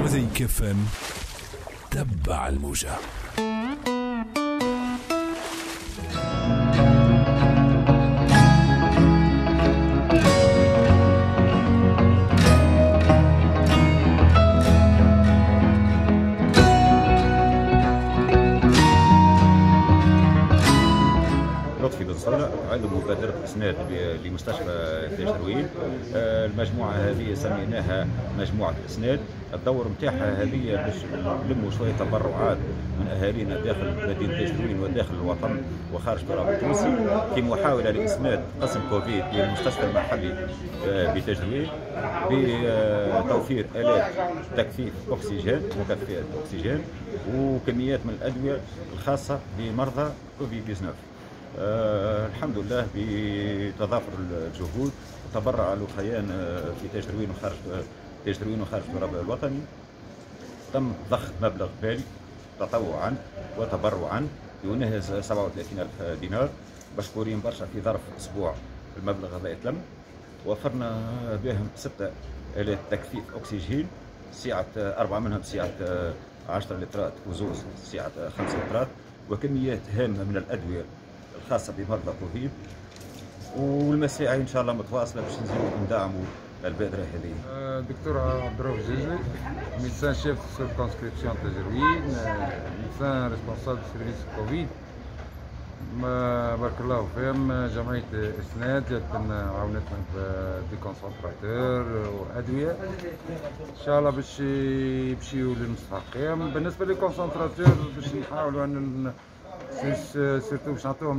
وزي كفن تبع الموجة. لطفي بن صالح عضو مبادرة إسناد لمستشفى تجروين. المجموعة هذه سميناها مجموعة إسناد. الدور نتاعها هذه باش نلموا شوية تبرعات من أهالينا داخل مدينة تجروين وداخل الوطن وخارج التراب التونسي في محاولة لإسناد قسم كوفيد للمستشفى المحلي بتجروين بتوفير آلات تكثيف أكسجين مكثفات أكسجين وكميات من الأدوية الخاصة بمرضى كوفيد 19. الحمد لله بتضافر الجهود وتبرع الوخيان في تجروين وخارج التراب الوطني. تم ضخ مبلغ بالي تطوعا وتبرعا يناهز 37,000 دينار. مشكورين برشا. في ظرف اسبوع المبلغ هذا يتلم. وفرنا بهم 6 آلات تكثيف اكسجين، سعة 4 منهم سعة 10 لترات وزوز سعة 5 لترات، وكميات هامة من الأدوية الخاصة بمرضى كوفيد. والمساعي إن شاء الله متواصلة باش نزيدوا ندعموا البادرة هذه. دكتور عبد الرؤوف جيجي، ميدسان شيف سيركونسكريبسيون تجروين، ميدسان ريسبونسابل سيرفيس كوفيد. بارك الله فيهم. جمعية إسناد جاتنا عاونتنا بديكونسنتراتور وأدوية إن شاء الله باش يمشيو للمستحقين. بالنسبة للكونسنتراتور باش نحاولوا أن سيرتو باش نعطوهم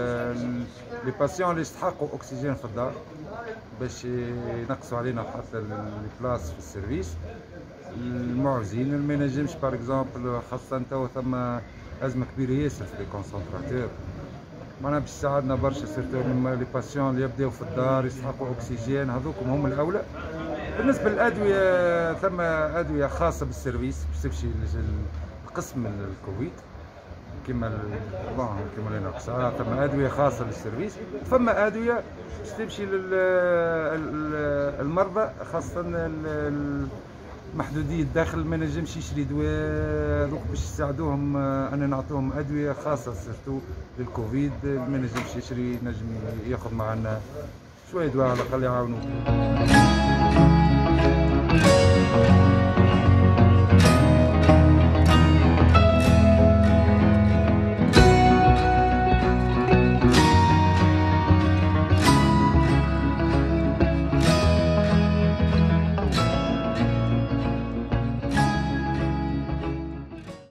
لي باسيون اللي يستحقوا اكسجين في الدار باش ينقصوا علينا حتى البلاص في السيرفيس. المعوزين اللي ما ينجمش باغ اكزومبل، خاصة توا ثم أزمة كبيرة ياسر في لي كونسنتراتور، معناها باش يساعدنا برشا سيرتو لي باسيون اللي يبداو في الدار يستحقوا اكسجين، هذوكم هم الأولى. بالنسبة للأدوية ثم أدوية خاصة بالسيرفيس باش تمشي لقسم الكوفيد كما لينوكسا، ثم ادويه خاصه للسيرفيس، ثم ادويه باش تمشي للمرضى خاصه محدودي الدخل ما نجمش يشري دواء، دوك باش يساعدوهم ان نعطوهم ادويه خاصه سيرتو للكوفيد. ما نجمش يشري نجم ياخذ معنا شويه دواء على الاقل يعاونوه.